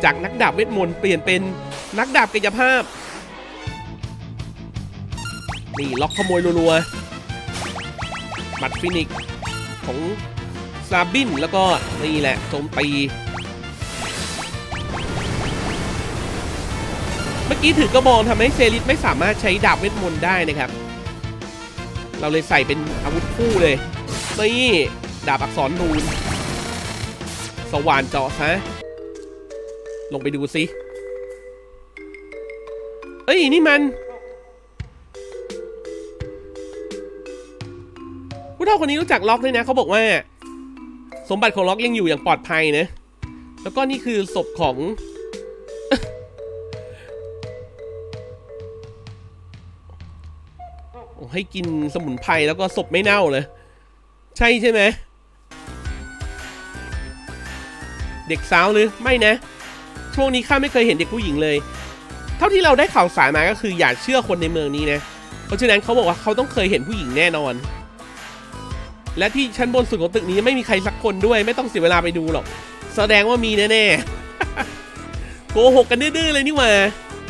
จากนักดาบเวทมนต์เปลี่ยนเป็นนักดาบกายภาพนี่ล็อกขโมยรัวๆบัตรฟินิกของซาบินแล้วก็นี่แหละโจมตีเมื่อกี้ถือกระบองทำให้เซริสไม่สามารถใช้ดาบเวทมนต์ได้นะครับเราเลยใส่เป็นอาวุธคู่เลยนี่ดาบอักษรนูนสว่านเจาะซะลงไปดูสิเอ้ยนี่มันผู้เฒ่าคนนี้รู้จักล็อกด้วยนะเขาบอกว่าสมบัติของล็อกยังอยู่อย่างปลอดภัยนะแล้วก็นี่คือศพของ ให้กินสมุนไพรแล้วก็ศพไม่เน่าเลยใช่ไหมเด็กสาวหรือไม่นะช่วงนี้ข้าไม่เคยเห็นเด็กผู้หญิงเลยเท่าที่เราได้ข่าวสารมาก็คืออย่าเชื่อคนในเมืองนี้นะเพราะฉะนั้นเขาบอกว่าเขาต้องเคยเห็นผู้หญิงแน่นอนและที่ชั้นบนสุดของตึกนี้ไม่มีใครสักคนด้วยไม่ต้องเสียเวลาไปดูหรอกแสดงว่ามีแน่ๆโกหกกันดื้อๆเลยนี่หว่า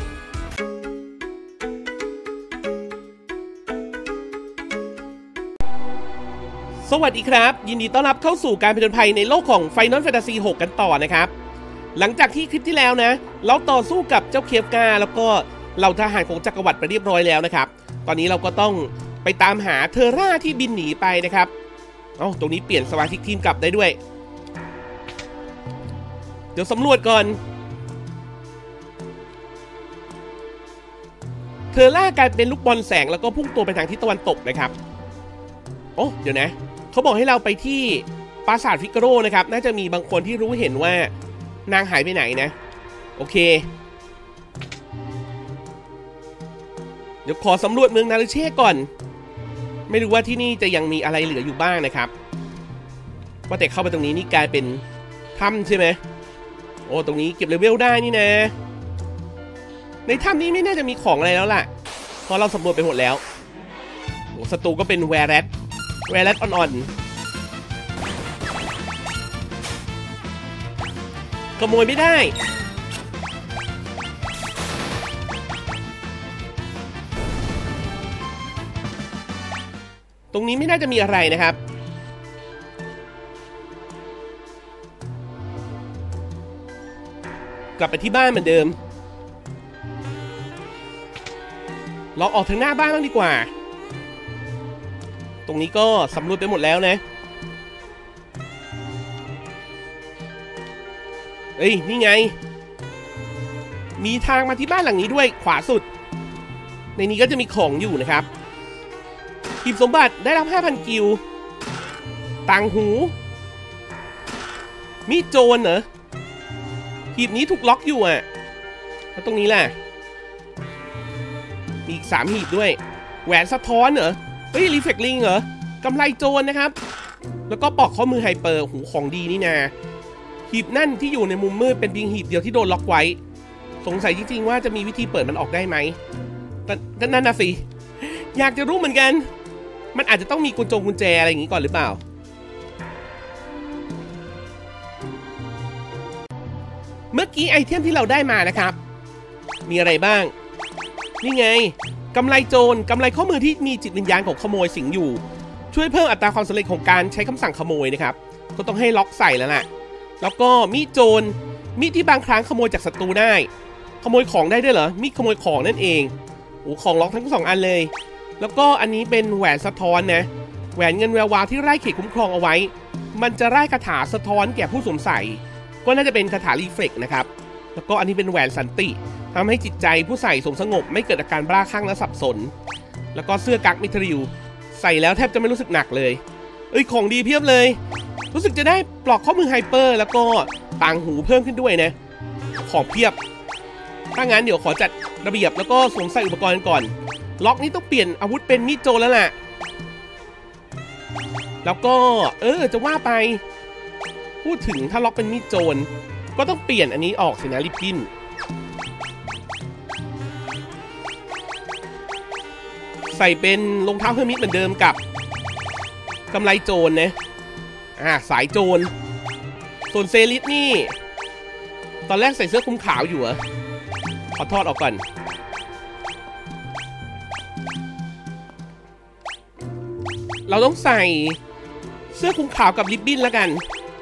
สวัสดีครับยินดีต้อนรับเข้าสู่การผจญภัยในโลกของ Final Fantasy 6 กันต่อนะครับหลังจากที่คลิปที่แล้วนะเราต่อสู้กับเจ้าเคฟกาแล้วก็เหล่าทหารของจักรวรรดิไปเรียบร้อยแล้วนะครับตอนนี้เราก็ต้องไปตามหาเทอร่าที่บินหนีไปนะครับตรงนี้เปลี่ยนสมาชิกทีมกลับได้ด้วยเดี๋ยวสำรวจก่อนเทอร่ากลายเป็นลูกบอลแสงแล้วก็พุ่งตัวไปทางทิศตะวันตกนะครับเดี๋ยวนะเขาบอกให้เราไปที่ปราสาทฟิกาโรนะครับน่าจะมีบางคนที่รู้เห็นว่านางหายไปไหนนะโอเคเดี๋ยวขอสำรวจเมืองนารุเช่ก่อนไม่รู้ว่าที่นี่จะยังมีอะไรเหลืออยู่บ้างนะครับว่าแต่เข้าไปตรงนี้นี่กลายเป็นถ้ำใช่ไหมตรงนี้เก็บเลเวลได้นี่นะในถ้ำนี้ไม่น่าจะมีของอะไรแล้วล่ะเพราะเราสำรวจไปหมดแล้วศัตรูก็เป็นแวร์แรดอ่อนๆขโมยไม่ได้ตรงนี้ไม่น่าจะมีอะไรนะครับกลับไปที่บ้านเหมือนเดิมเราออกทางหน้าบ้านบ้างดีกว่าตรงนี้ก็สำรวจไปหมดแล้วนะนี่ไงมีทางมาที่บ้านหลังนี้ด้วยขวาสุดในนี้ก็จะมีของอยู่นะครับหีบสมบัติได้รับ 5,000 กิลต่างหูมีโจรเหรอหีบนี้ถูกล็อกอยู่แล้วตรงนี้แหละมีอีก3หีบด้วยแหวนสะท้อนเหรอรีเฟกลิงเหรอกำไรโจรนะครับแล้วก็ปอกข้อมือไฮเปอร์ของดีนี่นาหีบนั่นที่อยู่ในมุมมืดเป็นเพียงหีบเดียวที่โดนล็อกไว้สงสัยจริงๆว่าจะมีวิธีเปิดมันออกได้ไหมแต่นั่นนะสิอยากจะรู้เหมือนกันมันอาจจะต้องมีกุญแจอะไรอย่างนี้ก่อนหรือเปล่าเมื่อกี้ไอเทมที่เราได้มานะครับมีอะไรบ้างนี่ไงกำไรโจรกำไรข้อมือที่มีจิตวิญญาณของขโมยสิงอยู่ช่วยเพิ่มอัตราความสำเร็จของการใช้คำสั่งขโมยนะครับก็ต้องให้ล็อกใส่แล้วล่ะแล้วก็มีดโจรมีดที่บางครั้งขโมยจากศัตรูได้ขโมยของได้ด้วยเหรอมีดขโมยของนั่นเองของล็อกทั้ง2อันเลยแล้วก็อันนี้เป็นแหวนสะท้อนนะแหวนเงินแวววาวที่ไร้เขตคุ้มครองเอาไว้มันจะไร้คาถาสะท้อนแก่ผู้สวมใส่ก็น่าจะเป็นคาถารีเฟล็กนะครับแล้วก็อันนี้เป็นแหวนสันติทำให้จิตใจผู้ใส่สงบไม่เกิดอาการบ้าคลั่งและสับสนแล้วก็เสื้อกั๊กมิทริวใส่แล้วแทบจะไม่รู้สึกหนักเลยของดีเพียบเลยรู้สึกจะได้ปลอกข้อมือไฮเปอร์แล้วก็ต่างหูเพิ่มขึ้นด้วยนะของเพียบถ้างั้นเดี๋ยวขอจัดระเบียบแล้วก็สวมใส่อุปกรณ์ก่อนล็อกนี้ต้องเปลี่ยนอาวุธเป็นมีดโจรแล้วล่ะแล้วก็จะว่าไปพูดถึงถ้าล็อกเป็นมีดโจรก็ต้องเปลี่ยนอันนี้ออกสินะริบบิ้นใส่เป็นรองเท้าเฮอร์มิสเหมือนเดิมกับกำไรโจรนะสายโจรส่วนเซริสนี่ตตอนแรกใส่เสื้อคลุมขาวอยู่เหรอขอทอดออกก่อนเราต้องใส่เสื้อคลุมขาวกับริบบิ้นแล้วกัน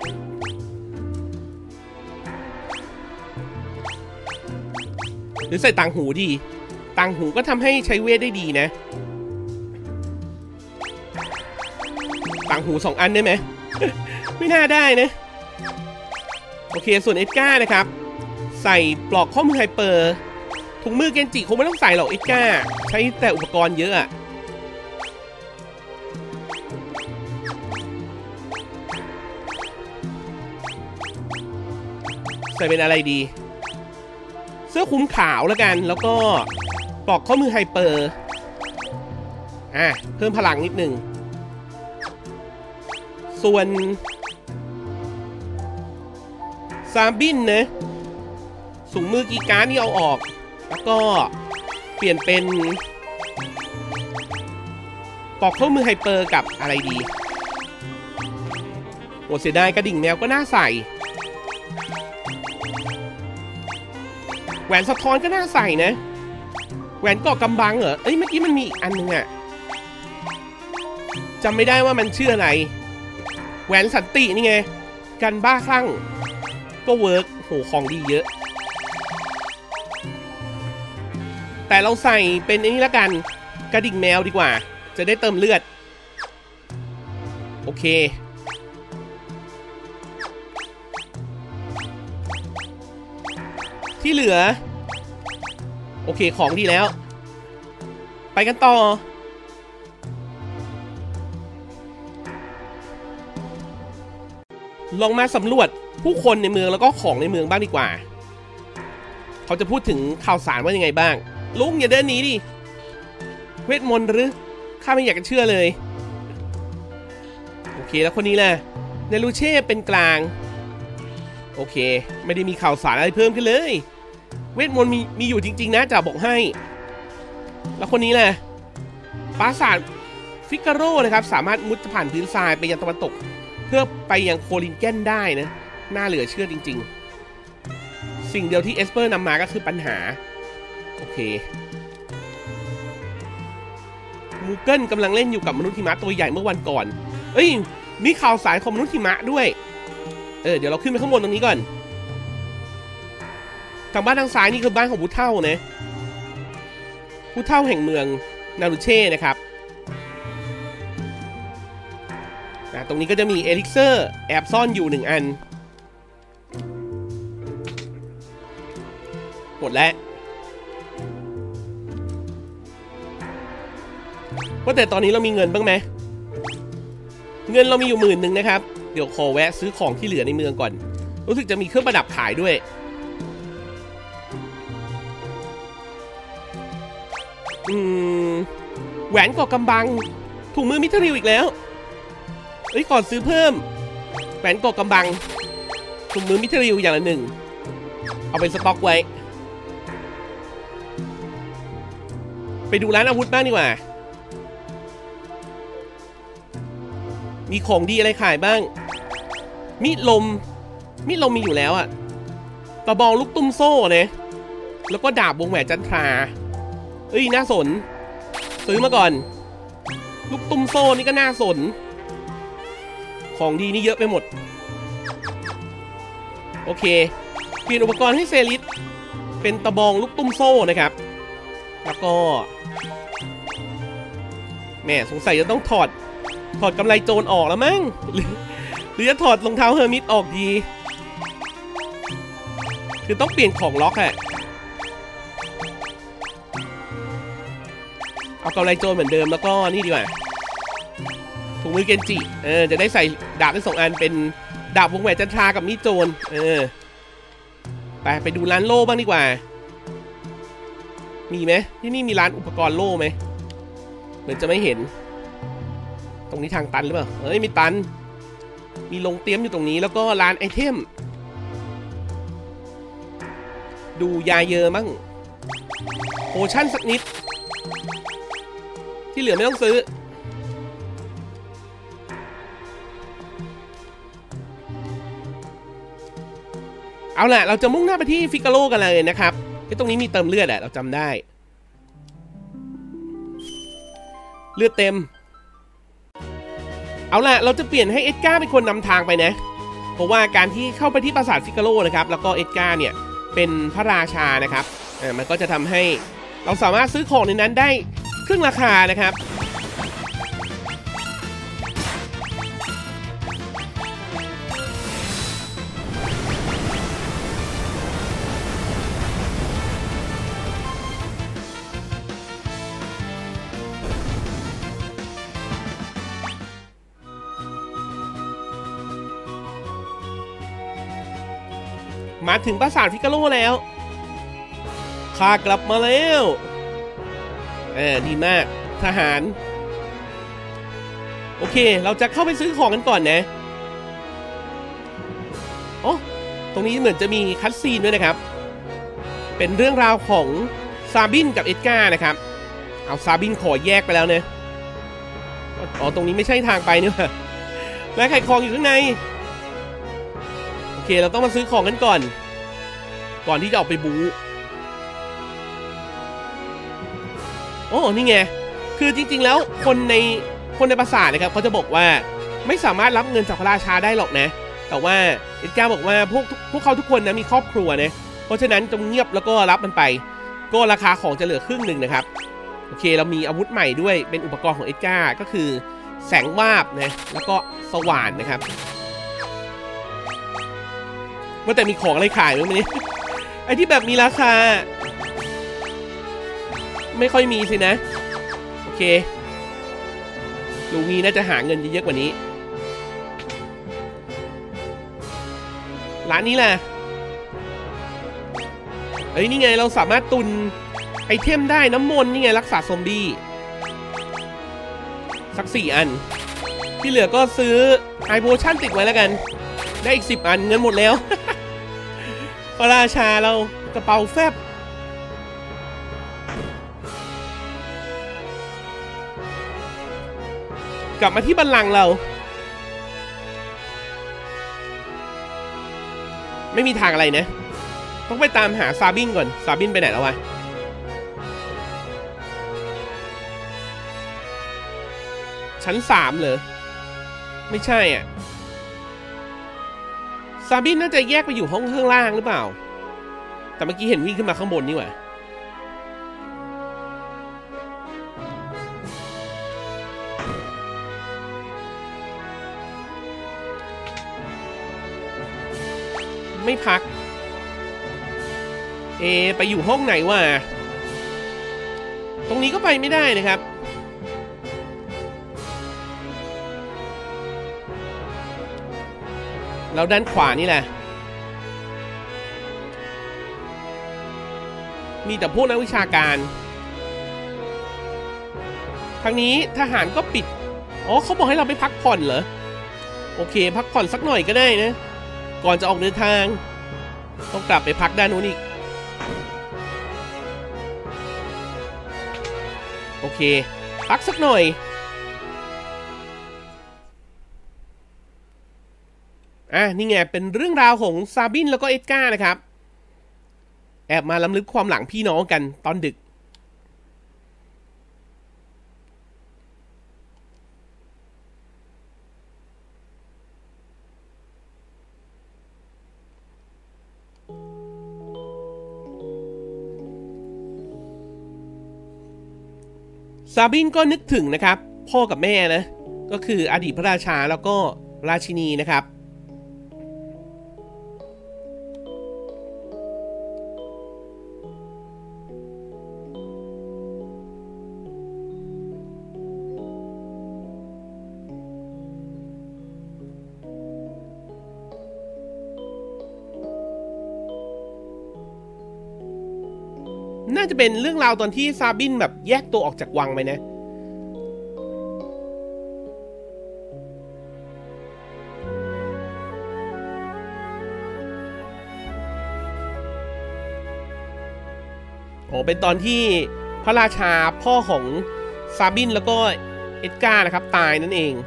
หรือใส่ต่างหูดีต่างหูก็ทำให้ใช้เวทได้ดีนะต่างหู2 อันได้ไหม ไม่น่าได้นะโอเคส่วนเอ็ดก้านะครับใส่ปลอกข้อมือไฮเปอร์ถุงมือเกนจิคงไม่ต้องใส่หรอกเอ็ดก้าใช้แต่อุปกรณ์เยอะอะใส่เป็นอะไรดีเสื้อคลุมขาวแล้วกันแล้วก็ปลอกข้อมือไฮเปอร์เพิ่มพลังนิดนึงส่วนซาบินนะถุงมือกีการ์ดนี่เอาออกแล้วก็เปลี่ยนเป็นปลอกข้อมือไฮเปอร์กับอะไรดีโอ้เสียดายกระดิ่งแมวก็น่าใส่แหวนสะท้อนก็น่าใส่นะแหวนเกาะกำบังเหรอเอ้ยเมื่อกี้มันมีอีกอันนึงอะจำไม่ได้ว่ามันชื่ออะไรแหวนสันตินี่ไงกันบ้าคลั่งก็เวิร์กโหของดีเยอะแต่เราใส่เป็นอันนี้ละกันกระดิ่งแมวดีกว่าจะได้เติมเลือดโอเคที่เหลือโอเคของดีแล้วไปกันต่อลองมาสำรวจผู้คนในเมืองแล้วก็ของในเมืองบ้างดีกว่าเขาจะพูดถึงข่าวสารว่ายังไงบ้างลุงอย่าเดินหนีดิเวทมนต์หรือข้าไม่อยากจะเชื่อเลยโอเคแล้วคนนี้แหละเนลูเช่เป็นกลางโอเคไม่ได้มีข่าวสารอะไรเพิ่มขึ้นเลยเวทมนต์มีอยู่จริงๆนะจะบอกให้แล้วคนนี้แหละปราสาทฟิกาโร่นะครับสามารถมุดผ่านพื้นทรายไปยังตะวันตกเพื่อไปยังโคลินแกนได้นะน่าเหลือเชื่อจริงๆสิ่งเดียวที่เอสเปอร์นำมาก็คือปัญหาโอเคมูเกิลกำลังเล่นอยู่กับมนุษย์หิมะตัวใหญ่เมื่อวันก่อนเอ้ยมีข่าวสารของมนุษย์หิมะด้วยเดี๋ยวเราขึ้นไปข้างบนตรงนี้ก่อนทางบ้านทางซ้ายนี่คือบ้านของผู้เฒ่านะผู้เฒ่าแห่งเมืองนารูเช่นะครับตรงนี้ก็จะมีเอลิกเซอร์แอบซ่อนอยู่1 อันหมดแล้วว่าแต่ตอนนี้เรามีเงินบ้างไหมเงินเรามีอยู่10,000นะครับเดี๋ยวขอแวะซื้อของที่เหลือในเมืองก่อนรู้สึกจะมีเครื่องประดับขายด้วยแหวนเกาะกำบังถุงมือมิทริลอีกแล้วก่อนซื้อเพิ่มแหวนเกาะกำบังถุงมือมิทริลอย่างละ1เอาไปสต็อกไว้ไปดูร้านอาวุธบ้างดีกว่ามีของดีอะไรขายบ้างมีดลมมีอยู่แล้วอะตะบองลูกตุ้มโซ่นะแล้วก็ดาบวงแหวนจันทราน่าสนซื้อมาก่อนลูกตุ้มโซ่นี่ก็น่าสนของดีนี่เยอะไปหมดโอเคเปลี่ยนอุปกรณ์ให้เซริสเป็นตะบองลูกตุ้มโซ่นะครับแล้วก็แม่สงสัยจะต้องถอดกำไรโจรออกแล้วมั้งหรือจะถอดรองเท้าเฮอร์มิตออกดีคือต้องเปลี่ยนของล็อกอะเอากำไรโจรเหมือนเดิมแล้วก็นี่ดีกว่าถุงมือเกนจิจะได้ใส่ดาบได้2 อันเป็นดาบวงแหวนจันทรากับมีดโจรไปดูร้านโล่บ้างดีกว่ามีไหมที่นี่มีร้านอุปกรณ์โล่ไหมเหมือนจะไม่เห็นตรงนี้ทางตันหรือเปล่าไม่ตันมีโรงเตรียมอยู่ตรงนี้แล้วก็ร้านไอเทมดูยาเยอะมั้งโพชั่นสักนิดที่เหลือไม่ต้องซื้อเอาล่ะเราจะมุ่งหน้าไปที่ฟิกาโร่กันเลยนะครับตรงนี้มีเติมเลือดเราจำได้เลือดเต็มเอาล่ะเราจะเปลี่ยนให้เอ็ดการ์เป็นคนนำทางไปนะเพราะว่าการที่เข้าไปที่ปราสาทฟิกาโร่นะครับแล้วก็เอ็ดการ์เนี่ยเป็นพระราชานะครับมันก็จะทำให้เราสามารถซื้อของในนั้นได้ครึ่งราคานะครับมาถึงปราสาทฟิกาโร่แล้วข้ากลับมาแล้วดีมากทหารโอเคเราจะเข้าไปซื้อของกันก่อนนะโอ้ตรงนี้เหมือนจะมีคัตซีนด้วยนะครับเป็นเรื่องราวของซาบินกับเอ็ดการ์นะครับเอาซาบินขอแยกไปแล้วเนี่ยอ๋อตรงนี้ไม่ใช่ทางไปนี่หว่าและไข่คลองอยู่ข้างในโอเคเราต้องมาซื้อของกันก่อนที่จะออกไปบู๊โอ้นี่ไงคือจริงๆแล้วคนในปราสาทนะครับเขาจะบอกว่าไม่สามารถรับเงินจากพระราชาได้หรอกนะแต่ว่าเอ็ดการ์บอกว่าพวกเขาทุกคนนะมีครอบครัวนะเพราะฉะนั้นจงเงียบแล้วก็รับมันไปก็ราคาของจะเหลือครึ่งหนึ่งนะครับโอเคเรามีอาวุธใหม่ด้วยเป็นอุปกรณ์ของเอ็ดการ์ก็คือแสงวาบนะแล้วก็สว่านนะครับว่าแต่มีของอะไรขายไหมเนี่ยไอ้ที่แบบมีราคาไม่ค่อยมีสินะโอเคลูวีน่าจะหาเงินเยอะกว่านี้ร้านนี้แหละนี่ไงเราสามารถตุนไอเทมได้น้ำมนต์นี่ไงรักษาซอมบี้สัก4 อันที่เหลือก็ซื้อไฮโพชั่นติดไว้แล้วกันได้อีก10 อันเงินหมดแล้ว พระราชาเรากระเป๋าแฟบกลับมาที่บัลลังก์เราไม่มีทางอะไรนะต้องไปตามหาซาบินก่อนซาบินไปไหนแล้ววะชั้น3เหรอไม่ใช่อ่ะซาบินน่าจะแยกไปอยู่ห้องข้างล่างหรือเปล่าแต่เมื่อกี้เห็นวิ่งขึ้นมาข้างบนนี่หว่าไม่พักไปอยู่ห้องไหนวะตรงนี้ก็ไปไม่ได้นะครับแล้วด้านขวานี่แหละมีแต่พวกนักวิชาการทางนี้ทหารก็ปิดอ๋อเขาบอกให้เราไปพักผ่อนเหรอโอเคพักผ่อนสักหน่อยก็ได้นะก่อนจะออกเดินทางต้องกลับไปพักด้านนู้นอีกโอเคพักสักหน่อยนี่ไงเป็นเรื่องราวของซาบินแล้วก็เอ็ดการ์นะครับแอบมาล้ำลึกความหลังพี่น้องกันตอนดึกซาบินก็นึกถึงนะครับพ่อกับแม่นะก็คืออดีตพระราชาแล้วก็ราชินีนะครับน่าจะเป็นเรื่องราวตอนที่ซาบินแบบแยกตัวออกจากวังไปนะเป็นตอนที่พระราชาพ่อของซาบินแล้วก็เอ็ดการ์นะครับตายนั่นเอง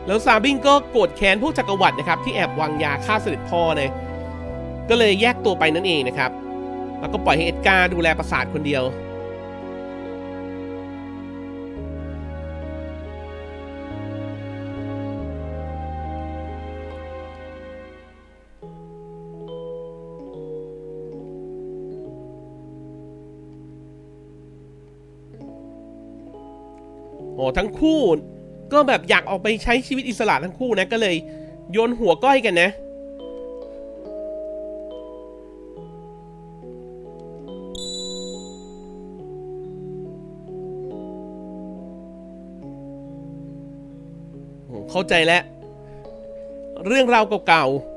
แล้วซาบิงก็โกรธแค้นพวกจักรวรรดินะครับที่แอบวางยาฆ่าเสด็จพ่อเลยก็เลยแยกตัวไปนั่นเองนะครับแล้วก็ปล่อยให้เอ็ดการ์ดูแลปราสาทคนเดียวโอ้ทั้งคู่ก็แบบอยากออกไปใช้ชีวิตอิสระทั้งคู่นะก็เลยโยนหัวก้อยกันนะเข้าใจแล้วเรื่องราวเก่าๆ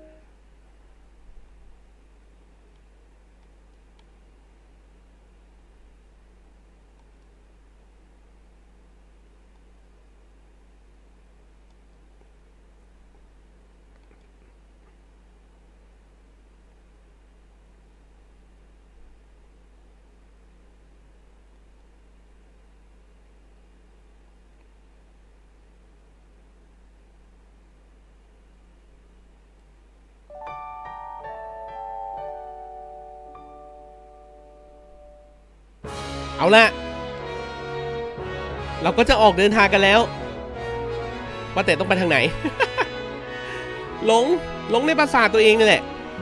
เอาละเราก็จะออกเดินทางกันแล้วว่าแต่ต้องไปทางไหน หลงในปราสาทตัวเองนี่แหละ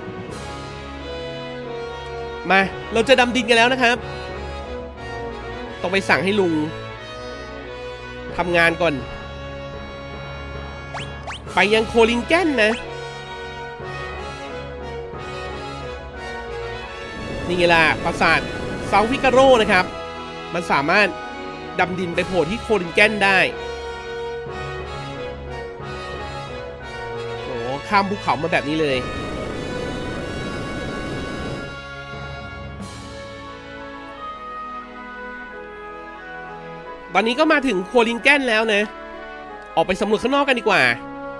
มาเราจะดำดินกันแล้วนะครับต้องไปสั่งให้ลุงทำงานก่อนไปยังโคลินแกนนะนี่ไงล่ะปราสาทเซาท์ฟิกาโร่นะครับมันสามารถดำดินไปโผล่ที่โคลินแกนได้โอ้ข้ามภูเขามาแบบนี้เลยตอนนี้ก็มาถึงโคลินแกนแล้วนะออกไปสำรวจข้างนอกกันดีกว่า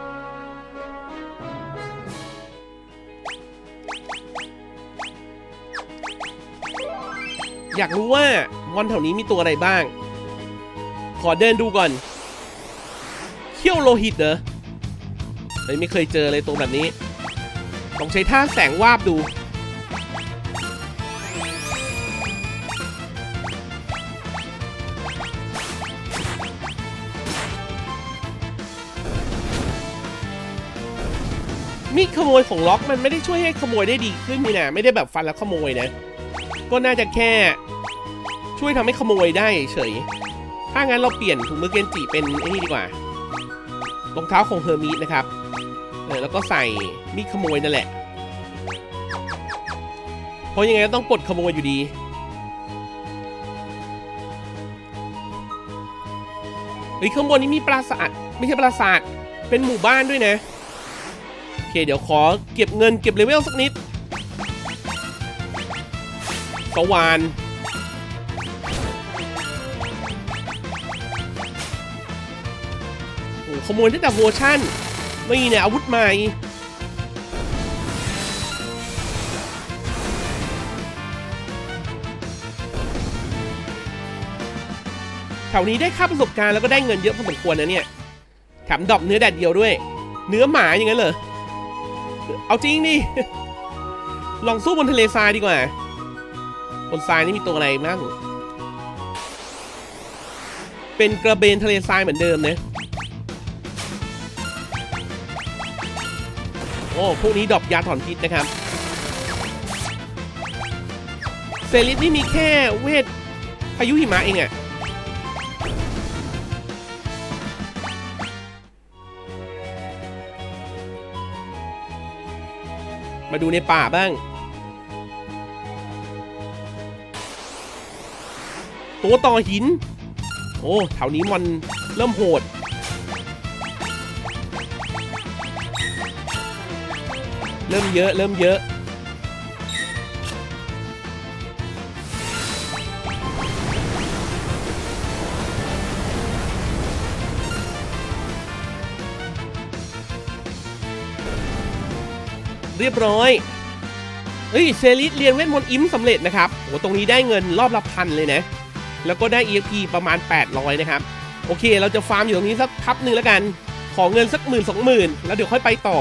อยากรู้ว่ามอนแถวนี้มีตัวอะไรบ้างขอเดินดูก่อนเขี้ยวโลหิตเหรอไม่เคยเจอเลยตัวแบบนี้ต้องใช้ท่าแสงวาบดูมีดขโมยของล็อกมันไม่ได้ช่วยให้ขโมยได้ดีขึ้นนี่นะไม่ได้แบบฟันแล้วขโมยนะก็น่าจะแค่ช่วยทำให้ขโมยได้เฉยถ้างั้นเราเปลี่ยนถุงมือเกนจิเป็นไอ้นี่ดีกว่ารองเท้าของเฮอร์มิสนะครับแล้วก็ใส่มีดขโมยนั่นแหละเพราะยังไงก็ต้องปลดขโมยอยู่ดีข้างบนนี้มีปราสาทไม่ใช่ปราสาทเป็นหมู่บ้านด้วยนะโอเคเดี๋ยวขอเก็บเงินเก็บเลเวลสักนิดสว่านโอ้ขโมยตั้งแต่เวอร์ชั่นไม่เนี่ยอาวุธใหม่แถวนี้ได้ค่าประสบการณ์แล้วก็ได้เงินเยอะพอสมควรนะเนี่ยแถมดรอปเนื้อแดดเดียวด้วยเนื้อหมาอย่างนั้นเหรอเอาจริงดิ ลองสู้บนทะเลทรายดีกว่าบนทรายนี่มีตัวอะไรบ้างเป็นกระเบนทะเลทรายเหมือนเดิมนะโอ้พวกนี้ดรอปยาถอนพิษนะครับเซริสนี่มีแค่เวทพายุหิมะเองอะมาดูในป่าบ้างตัวต่อหินโอ้แถวนี้มันเริ่มโหดเริ่มเยอะเรียบร้อยเซริสเรียนเวทมนต์อิมสำเร็จนะครับโอ้ตรงนี้ได้เงินรอบละ1,000เลยนะแล้วก็ได้ EXP ประมาณ800นะครับโอเคเราจะฟาร์มอยู่ตรงนี้สักพักหนึ่งแล้วกันขอเงินสัก10,000-20,000แล้วเดี๋ยวค่อยไปต่อ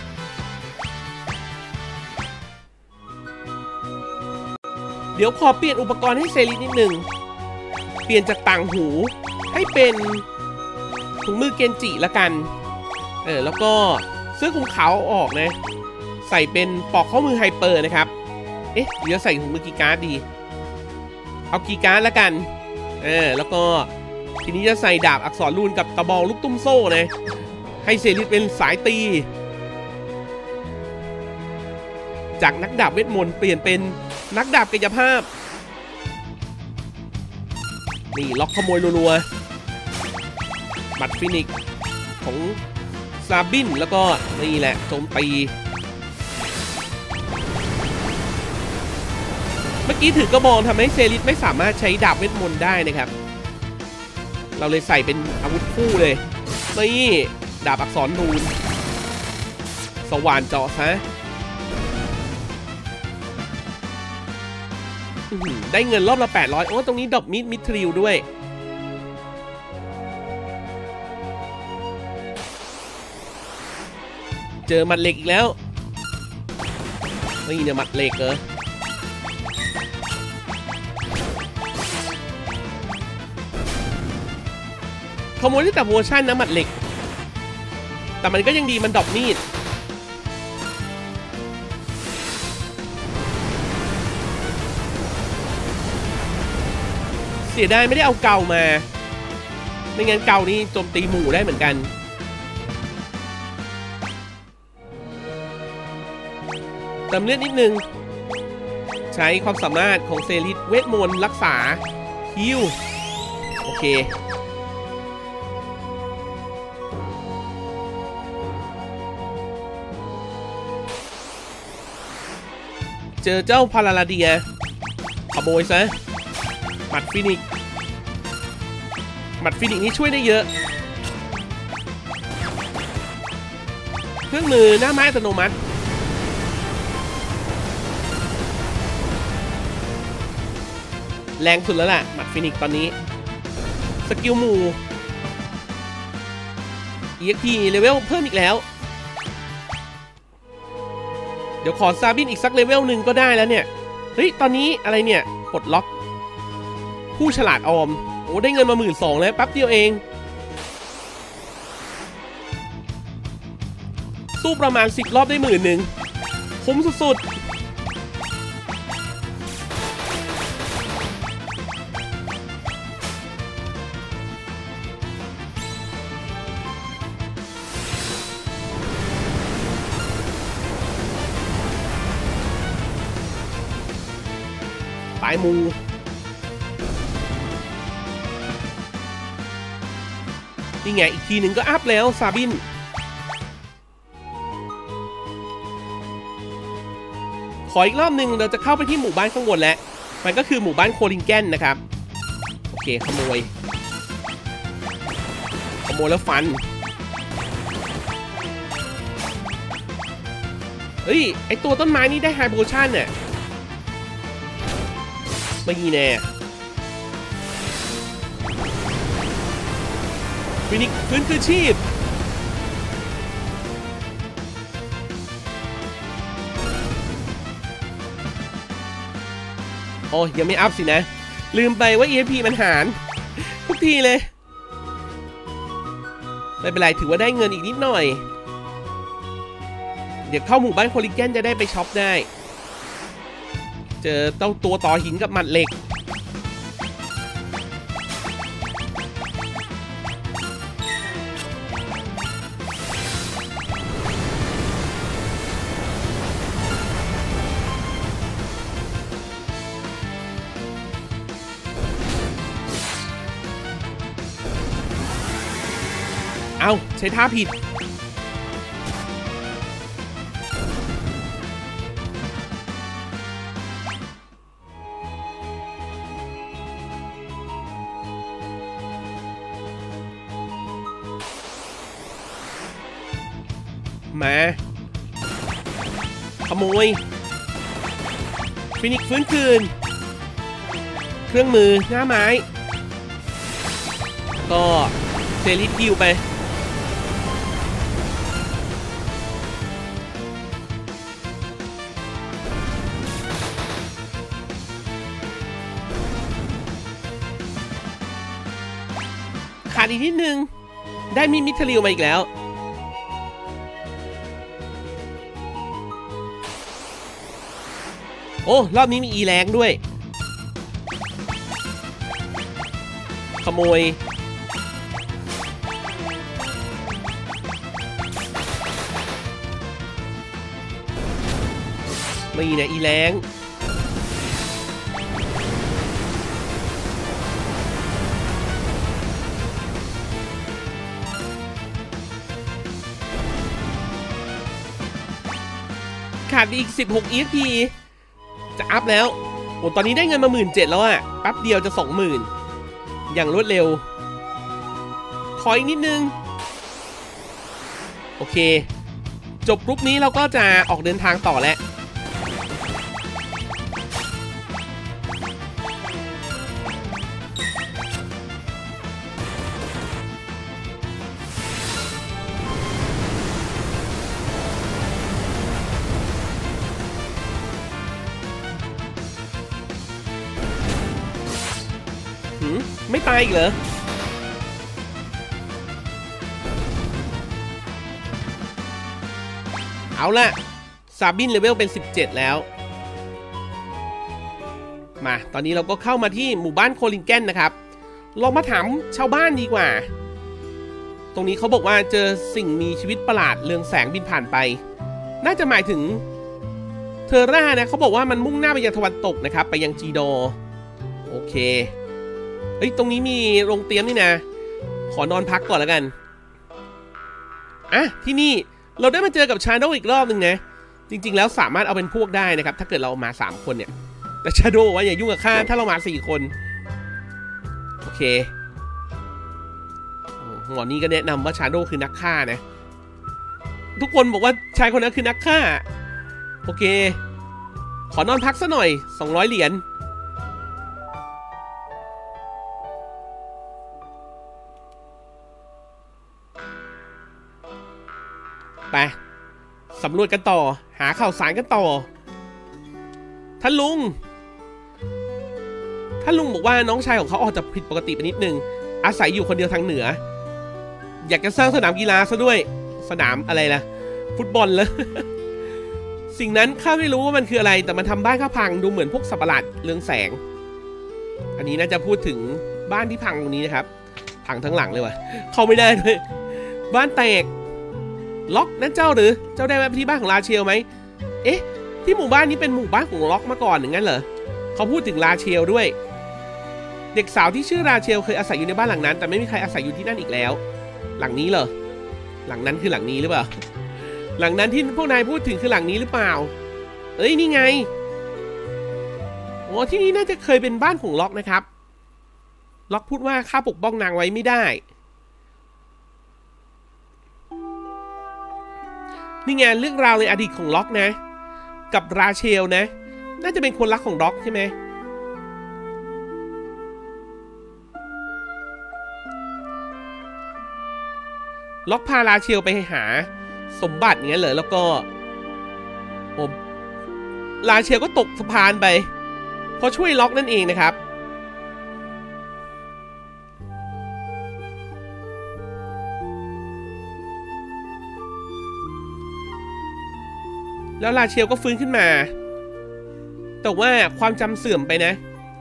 เดี๋ยวขอเปลี่ยนอุปกรณ์ให้เซรินิดนึงเปลี่ยนจากต่างหูให้เป็นถุงมือเกนจิละกันแล้วก็เสื้อคลุมขาวออกนะใส่เป็นปลอกข้อมือไฮเปอร์นะครับเอ๊ะเดี๋ยวใส่ถุงมือกีการ์ดดีเอากีการ์ดละกันแล้วก็ทีนี้จะใส่ดาบอักษรรูนกับตะบองลูกตุ้มโซ่นะให้เซริสเป็นสายตีจากนักดาบเวทมนต์เปลี่ยนเป็นนักดาบกายภาพนี่ล็อกขโมยรัวๆหมัดฟินิกของซาบินแล้วก็นี่แหละโจมตีเมื่อกี้ถือกระบองทำให้เซริสไม่สามารถใช้ดาบเวทมนต์ได้นะครับเราเลยใส่เป็นอาวุธคู่เลยนี่ดาบอักษรรูนสว่านเจาะซะได้เงินรอบละ800โอ้ตรงนี้ดอกมิดทริลด้วยเจอหมัดเหล็กอีกแล้วนี่เนี่ยหมัดเหล็กเหรอขโมยที่แต่โวชั่นนะหมัดเหล็กแต่มันก็ยังดีมันดอกมีดเสียดายไม่ได้เอาเก่ามาไม่งั้นเก่านี่โจมตีหมู่ได้เหมือนกันเติมเลือดนิดนึงใช้ความสามารถของเซริสเวทมนต์รักษาฮิวโอเคเจอเจ้าพาราลาเดียขโมยซะหมัดฟินิกนี่ช่วยได้เยอะเครื่องมือหน้าไม้อัตโนมัติแรงสุดแล้วล่ะหมัดฟินิกตอนนี้สกิลหมู่ EXP เลเวลเพิ่มอีกแล้วเดี๋ยวขอซาบินอีกสักเลเวลหนึ่งก็ได้แล้วเนี่ยเฮ้ยตอนนี้อะไรเนี่ยปลดล็อกผู้ฉลาดออมโอ้ได้เงินมา12,000แล้วแป๊บเดียวเองสู้ประมาณ10รอบได้10,000คุ้มสุดๆตายมูนี่ไงอีกทีหนึ่งก็อัพแล้วซาบินขออีกรอบหนึ่งเราจะเข้าไปที่หมู่บ้านข้างบนแล้วมันก็คือหมู่บ้านโคลิงแกนนะครับโอเคขโมยแล้วฟันเฮ้ยไอตัวต้นไม้นี่ได้ไฮโพชั่นเนี่ยไม่มีแน่ฟินิกฟื้นคืนชีพโอ้ยังไม่อัพสินะลืมไปว่า EXP มันหารทุกทีเลยไม่เป็นไรถือว่าได้เงินอีกนิดหน่อยเดี๋ยวเข้าหมู่บ้านโคลิงแกนจะได้ไปช็อปได้เจอเต้าตัวต่อหินกับหมัดเหล็กเอาใช้ท่าผิดมาขโมยฟินิกฟื้นคืนเครื่องมือหน้าไม้ก็เซริสดิวไปขาดอีกนิดนึงได้มีมิทริลมาอีกแล้วโอ้รอบนี้มีอีแรงด้วยขโมยไม่นะอีแรงขาดอีก16 EXP จะอัพแล้วโอ้ตอนนี้ได้เงินมา17,000แล้วอะแป๊บเดียวจะ20,000อย่างรวดเร็วขออีกนิดนึงโอเคจบกรุ๊ปนี้เราก็จะออกเดินทางต่อแล้วไม่ตายอีกเหรอเอาละซาบินเลเวลเป็น17แล้วมาตอนนี้เราก็เข้ามาที่หมู่บ้านโคลิงแกนนะครับลองมาถามชาวบ้านดีกว่าตรงนี้เขาบอกว่าเจอสิ่งมีชีวิตประหลาดเรืองแสงบินผ่านไปน่าจะหมายถึงเทอร่านะเขาบอกว่ามันมุ่งหน้าไปยังตะวันตกนะครับไปยังจีโดโอเคเฮ้ยตรงนี้มีโรงเตรียมนี่นะขอนอนพักก่อนแล้วกันอ่ะที่นี่เราได้มาเจอกับชาโดว์อีกรอบหนึ่งนะจริงๆแล้วสามารถเอาเป็นพวกได้นะครับถ้าเกิดเรามา3คนเนี่ยแต่ชาโดว์ว่าอย่ายุ่งกับข้าถ้าเรามา4คนโอเคหมอนี่ก็แนะนำว่าชาโดว์คือนักฆ่านะทุกคนบอกว่าชายคนนั้นคือนักฆ่าโอเคขอนอนพักซะหน่อย200 เหรียญไปสำรวจกันต่อหาข่าวสารกันต่อท่านลุงบอกว่าน้องชายของเขาออกจะผิดปกติไปนิดนึงอาศัยอยู่คนเดียวทางเหนืออยากจะสร้างสนามกีฬาซะด้วยสนามอะไรล่ะฟุตบอลเลย สิ่งนั้นข้าไม่รู้ว่ามันคืออะไรแต่มันทำบ้านข้าพังดูเหมือนพวกสัตว์ประหลาดเรืองแสงอันนี้น่าจะพูดถึงบ้านที่พังตรงนี้นะครับพังทั้งหลังเลยว่ะเข้าไม่ได้ด้วยบ้านแตกล็อกนั่นเจ้าหรือเจ้าได้แวะไปที่บ้านของราเชลไหมเอ๊ะที่หมู่บ้านนี้เป็นหมู่บ้านของล็อกมาก่อนอย่างนั้นเหรอเขาพูดถึงราเชลด้วยเด็กสาวที่ชื่อราเชลเคยอาศัยอยู่ในบ้านหลังนั้นแต่ไม่มีใครอาศัยอยู่ที่นั่นอีกแล้วหลังนี้เหรอหลังนั้นคือหลังนี้หรือเปล่าหลังนั้นที่พวกนายพูดถึงคือหลังนี้หรือเปล่าเอ้ยนี่ไงโอ้ที่นี่น่าจะเคยเป็นบ้านของล็อกนะครับล็อกพูดว่าข้าปกป้องนางไว้ไม่ได้นี่ไงเรื่องราวในอดีตของล็อกนะกับราเชลนะน่าจะเป็นคนรักของล็อกใช่ไหมล็อกพาราเชลไปหาสมบัติอย่างเงี้ยเลยแล้วก็ราเชลก็ตกสะพานไปเพราะช่วยล็อกนั่นเองนะครับแล้วราเชลก็ฟื้นขึ้นมาแต่ว่าความจำเสื่อมไปนะ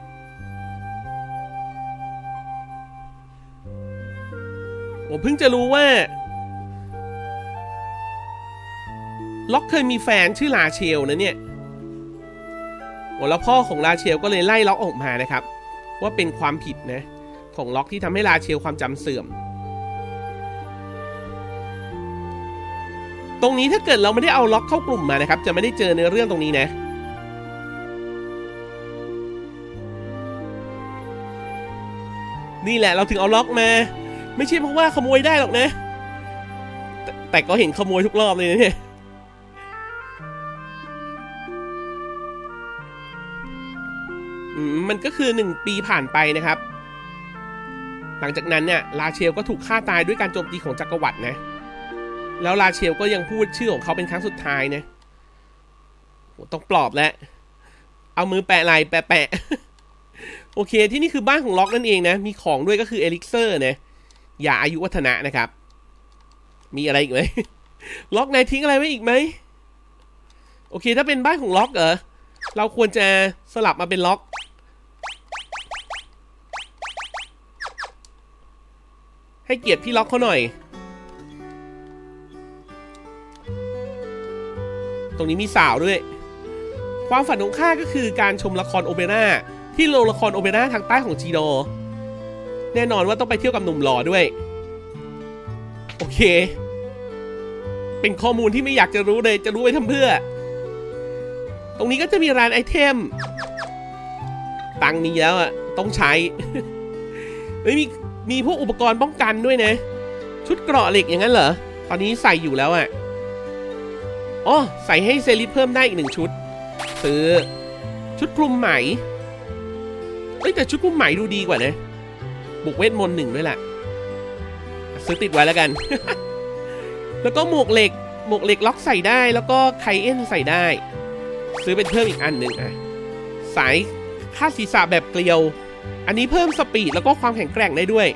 ผมเพิ่งจะรู้ว่าล็อกเคยมีแฟนชื่อราเชลนะเนี่ยแล้วพ่อของราเชลก็เลยไล่ล็อกออกมานะครับว่าเป็นความผิดนะของล็อกที่ทำให้ราเชลความจำเสื่อมตรงนี้ถ้าเกิดเราไม่ได้เอาล็อกเข้ากลุ่มมานะครับจะไม่ได้เจอเนื้อเรื่องตรงนี้นะนี่แหละเราถึงเอาล็อกมาไม่ใช่เพราะว่าขโมยได้หรอกนะแต่ก็เห็นขโมยทุกรอบเลยนะเนี่ยมันก็คือ1 ปีผ่านไปนะครับหลังจากนั้นเนี่ยราเชลก็ถูกฆ่าตายด้วยการโจมตีของจักรวรรดินะแล้วราเชลก็ยังพูดชื่อของเขาเป็นครั้งสุดท้ายนะต้องปลอบแล้วเอามือแปะไหล่แปะโอเคที่นี่คือบ้านของล็อกนั่นเองนะมีของด้วยก็คือเอลิกเซอร์นะยาอายุวัฒนะนะครับมีอะไรอีกไหม ล็อกนายทิ้งอะไรไว้อีกไหมโอเคถ้าเป็นบ้านของล็อกเราควรจะสลับมาเป็นล็อกให้เกียรติพี่ล็อกเขาหน่อยตรงนี้มีสาวด้วยความฝันของข้าก็คือการชมละครโอเปร่าที่โรงละครโอเปร่าทางใต้ของจีโดแน่นอนว่าต้องไปเที่ยวกับหนุ่มหล่อด้วยโอเคเป็นข้อมูลที่ไม่อยากจะรู้เลยจะรู้ไปทำเพื่อตรงนี้ก็จะมีร้านไอเทมตังค์มีแล้วอะต้องใช้ มีพวกอุปกรณ์ป้องกันด้วยนะชุดเกราะเหล็กอย่างนั้นเหรอตอนนี้ใส่อยู่แล้วอะอ๋อใส่ให้เซริสเพิ่มได้อีก1ชุดซื้อชุดคลุมไหมแต่ชุดคลุมไหมดูดีกว่านะบุกเวทมนต์1ด้วยแหละซื้อติดไว้แล้วกัน แล้วก็หมวกเหล็กล็อกใส่ได้แล้วก็ไคเอ็นใส่ได้ซื้อเป็นเพิ่มอีกอันหนึ่งสายคาดศีรษะแบบเกลียวอันนี้เพิ่มสปีดแล้วก็ความแข็งแกร่งได้ด้วย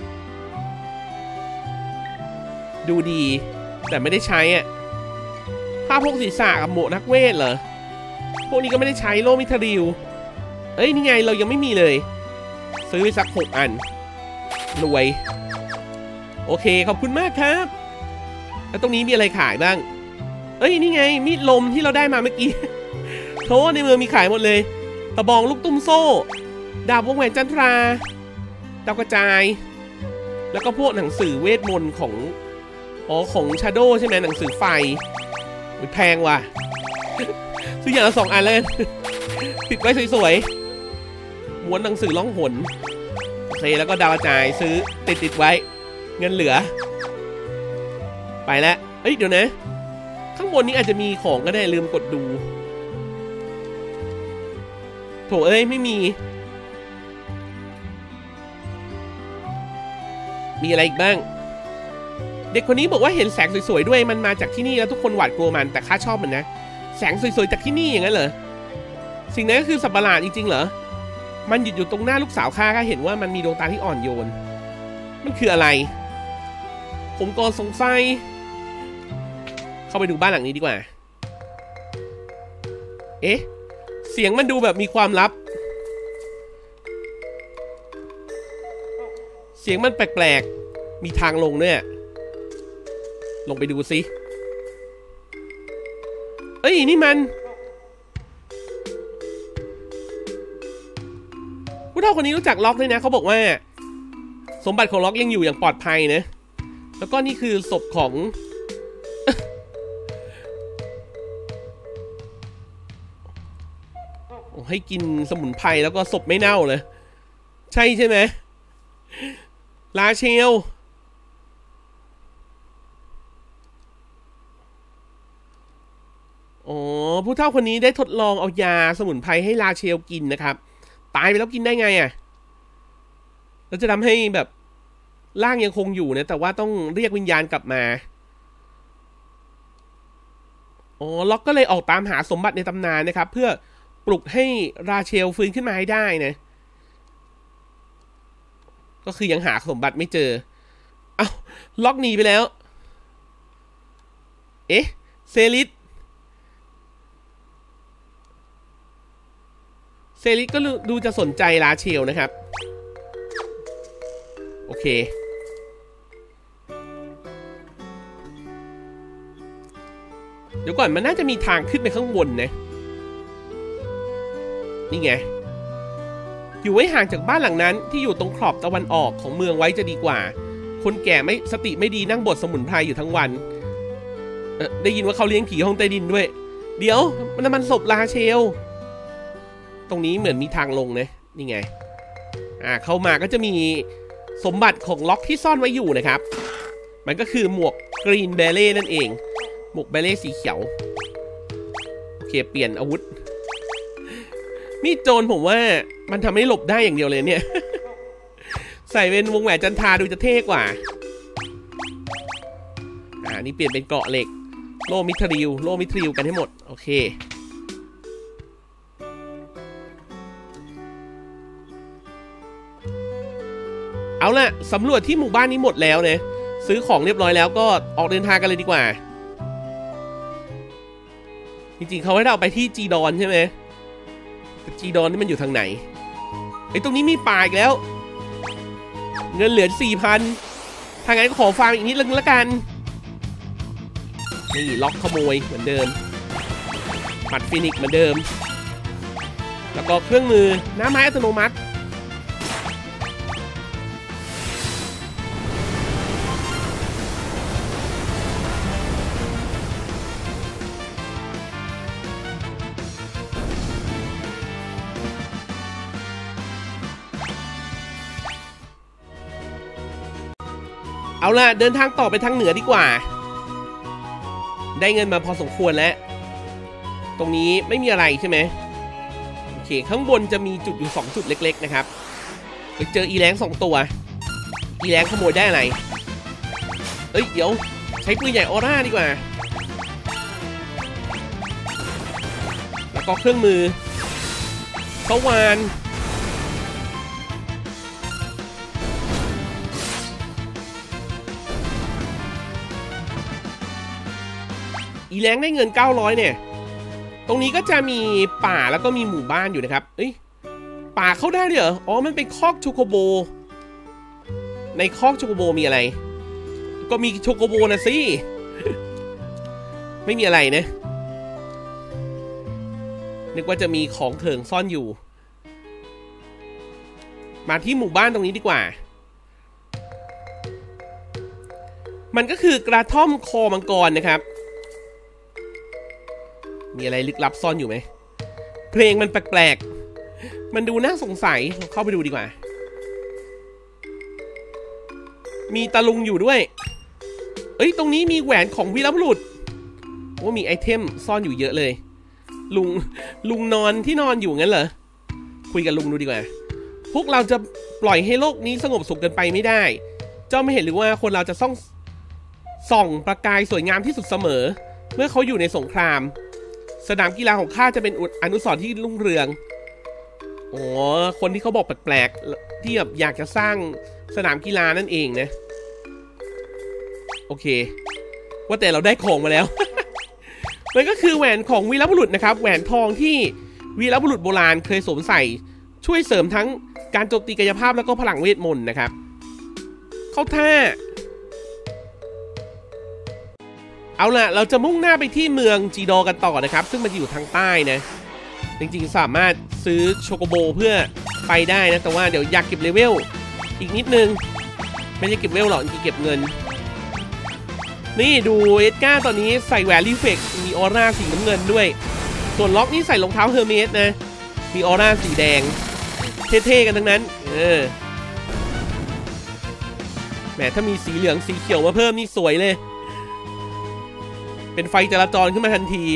ดูดีแต่ไม่ได้ใช้ผ้าพกศีรษะกับหมวกนักเวทเหรอพวกนี้ก็ไม่ได้ใช้โลมิทริลนี่ไงเรายังไม่มีเลยซื้อไปสัก6 อันรวยโอเคขอบคุณมากครับแล้วตรงนี้มีอะไรขายบ้างนี่ไงมีดลมที่เราได้มาเมื่อกี้ โธ่ในเมืองมีขายหมดเลยตะบองลูกตุ้มโซ่ดาบวงแหวนจันทราดาวกระจายแล้วก็พวกหนังสือเวทมนต์ของชาโดใช่ไหมหนังสือไฟแพงว่ะ ซื้ออย่างละ2 อันเลย ติดไว้สวยๆม้วนหนังสือล่องหนโอเคแล้วก็ดาวกระจายซื้อติดไว้เงินเหลือไปแล้วเดี๋ยวนะข้างบนนี้อาจจะมีของก็ได้ลืมกดดูโถไม่มีอะไรอีกบ้างเด็กคนนี้บอกว่าเห็นแสงสวยๆด้วยมันมาจากที่นี่แล้วทุกคนหวาดกลัวมันแต่ข้าชอบมันนะแสงสวยๆจากที่นี่อย่างนั้นเหรอสิ่งนั้นก็คือสัตว์ประหลาดจริงๆเหรอมันหยุดอยู่ตรงหน้าลูกสาวข้าเห็นว่ามันมีดวงตาที่อ่อนโยนมันคืออะไรผมก็สงสัยเข้าไปดูบ้านหลังนี้ดีกว่าเสียงมันดูแบบมีความลับเสียงมันแปลกๆมีทางลงด้วยลงไปดูสินี่มันผู้เฒ่าคนนี้รู้จักล็อกด้วยนะเขาบอกว่าสมบัติของล็อกยังอยู่อย่างปลอดภัยนะแล้วก็นี่คือศพของ ให้กินสมุนไพรแล้วก็ศพไม่เน่าเลยใช่ไหมลาเชลผู้เฒ่าคนนี้ได้ทดลองเอายาสมุนไพรให้ลาเชลกินนะครับตายไปแล้วกินได้ไงแล้วจะทำให้แบบร่างยังคงอยู่นะแต่ว่าต้องเรียกวิญญาณกลับมาล็อกก็เลยออกตามหาสมบัติในตำนานนะครับเพื่อปลุกให้ราเชลฟื้นขึ้นมาให้ได้นะก็คือยังหาสมบัติไม่เจอล็อกหนีไปแล้วเซริสก็ดูจะสนใจราเชลนะครับโอเคเดี๋ยวก่อนมันน่าจะมีทางขึ้นไปข้างบนนะนี่ไงอยู่ไว้ห่างจากบ้านหลังนั้นที่อยู่ตรงขอบตะวันออกของเมืองไว้จะดีกว่าคนแก่ไม่สติไม่ดีนั่งบดสมุนไพรอยู่ทั้งวันได้ยินว่าเขาเลี้ยงผีห้องใต้ดินด้วยเดี๋ยวมันศพราเชลตรงนี้เหมือนมีทางลงนะนี่ไงเข้ามาก็จะมีสมบัติของล็อกที่ซ่อนไว้อยู่นะครับมันก็คือหมวกกรีนเบเล่นั่นเองหมวกเบเล่สีเขียวโอเคเปลี่ยนอาวุธมีดโจรผมว่ามันทำให้หลบได้อย่างเดียวเลยเนี่ย ใส่เป็นวงแหวนจันทราดูจะเท่กว่านี่เปลี่ยนเป็นเกราะเหล็กโล่มิทริลกันให้หมดโอเคเอาล่ะสำรวจที่หมู่บ้านนี้หมดแล้วนะซื้อของเรียบร้อยแล้วก็ออกเดินทางกันเลยดีกว่าจริงๆเขาให้เราไปที่จีดอนใช่ไหมจีดอนนี่มันอยู่ทางไหนไอ้ตรงนี้มีป่าอีกแล้วเงินเหลือ 4,000 ทางงั้นก็ขอฟาร์มอีกนิดนึงละกันนี่ล็อกขโมยเหมือนเดิมปัดฟินิกเหมือนเดิมแล้วก็เครื่องมือน้ำไม้อัตโนมัติเอาล่ะเดินทางต่อไปทางเหนือดีกว่าได้เงินมาพอสมควรแล้วตรงนี้ไม่มีอะไรใช่ไหมโอเคข้างบนจะมีจุดอยู่2จุดเล็กๆนะครับไปเจออีแรง2ตัวอีแรงขโมยได้อะไรเอ้ยเดี๋ยวใช้ปืนใหญ่ออร่าดีกว่าแล้วก็เครื่องมือสว่านอีแรงได้เงิน900เนี่ยตรงนี้ก็จะมีป่าแล้วก็มีหมู่บ้านอยู่นะครับเอ้ยป่าเข้าได้เหรออ๋อมันเป็นคอกโชโกโบในคอกโชโกโบมีอะไรก็มีโชโกโบนะสิ ไม่มีอะไรนะนึกว่าจะมีของเถิงซ่อนอยู่มาที่หมู่บ้านตรงนี้ดีกว่ามันก็คือกระท่อมคอมังกรนะครับมีอะไรลึกลับซ่อนอยู่ไหมเพลงมันแปลกๆมันดูน่าสงสัยเข้าไปดูดีกว่ามีตะลุงอยู่ด้วยเอ้ยตรงนี้มีแหวนของวีรบุรุษว่ามีไอเทมซ่อนอยู่เยอะเลยลุงนอนที่นอนอยู่งั้นเหรอคุยกับลุงดูดีกว่าพวกเราจะปล่อยให้โลกนี้สงบสุขเกินไปไม่ได้เจ้าไม่เห็นหรือว่าคนเราจะส่องประกายสวยงามที่สุดเสมอเมื่อเขาอยู่ในสงครามสนามกีฬาของข้าจะเป็นอนุสรณ์ที่รุ่งเรืองอ๋อคนที่เขาบอกแปลกๆที่แบบอยากจะสร้างสนามกีฬานั่นเองนะโอเคว่าแต่เราได้ของมาแล้ว มันก็คือแหวนของวีรบุรุษนะครับแหวนทองที่วีรบุรุษโบราณเคยสวมใส่ช่วยเสริมทั้งการโจมตีกายภาพแล้วก็พลังเวทมนต์นะครับเข้าท่าเอาล่ะเราจะมุ่งหน้าไปที่เมืองจีโดกันต่อนะครับซึ่งมันอยู่ทางใต้นะจริงๆสามารถซื้อโชโกโบเพื่อไปได้นะแต่ว่าเดี๋ยวอยากเก็บเลเวลอีกนิดนึงไม่ใช่เก็บเลเวลหรอกจริงๆเก็บเงินนี่ดูเอ็ดการ์ตอนนี้ใส่แหวนรีเฟกมีออร่าสีน้ำเงินด้วยส่วนล็อกนี่ใส่รองเท้าเฮอร์เมสนะมีออร่าสีแดงเท่ๆกันทั้งนั้นแหมถ้ามีสีเหลืองสีเขียวมาเพิ่มนี่สวยเลยเป็นไฟจราจรขึ้นมาทันที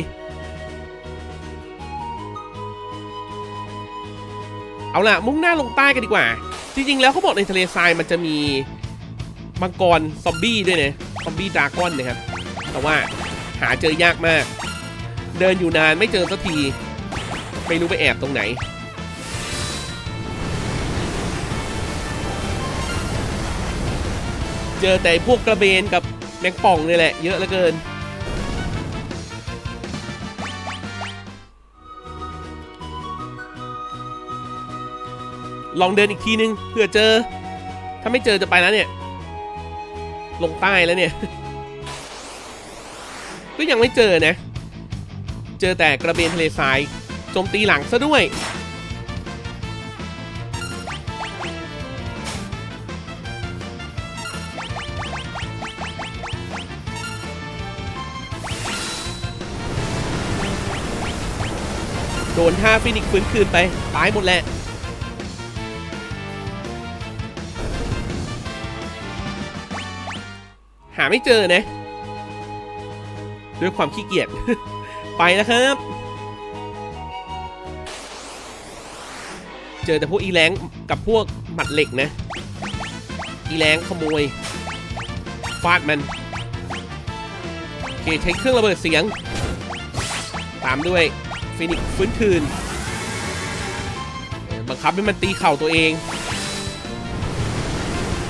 เอาล่ะมุ่งหน้าลงใต้กันดีกว่าจริงๆแล้วเขาบอกในทะเลทรายมันจะมีมังกรซอมบี้ด้วยนะซอมบี้ดราก้อนนะครับแต่ว่าหาเจอยากมากเดินอยู่นานไม่เจอสักทีไม่รู้ไปแอบตรงไหนเจอแต่พวกกระเบนกับแมงป่องนี่แหละเยอะเหลือเกินลองเดินอีกทีนึงเพื่อเจอถ้าไม่เจอจะไปแล้วเนี่ยลงใต้แล้วเนี่ยก็ยังไม่เจอนะเจอแต่กระเบนทะเลทรายโจมตีหลังซะด้วยโดนท่าฟินิกฟื้นคืนไปตายหมดแหละหาไม่เจอนะด้วยความขี้เกียจ ไปแล้วครับเจอแต่พวกอีแรงกับพวกหมัดเหล็กนะอีแรงขโมยฟาดมันโอเคใช้เครื่องระเบิดเสียงตามด้วยฟินิกฟื้นคืนบังคับให้มันตีเข่าตัวเอง